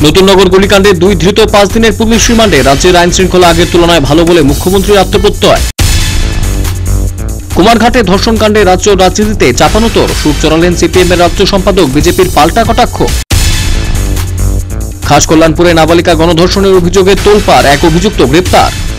নতুননগর গুলিকাণ্ডে 2 ধৃত 5 দিনের পুলিশ রিমান্ডে। রাজ্যের আইন শৃঙ্খলা আগের তুলনায় ভালো বলে মুখ্যমন্ত্রীর আত্মপ্রত্যয়। কুমারঘাটে ধর্ষণকাণ্ডে রাজ্য রাজনীতিতে চাপানোতর, সুর চড়ালেন সিপিএম এর রাজ্য সম্পাদক। বিজেপির পাল্টা কটাক্ষ। খাস কল্যাণপুরে নাবালিকা গণধর্ষণের অভিযোগে তোলপাড়, এক অভিযুক্ত গ্রেপ্তার।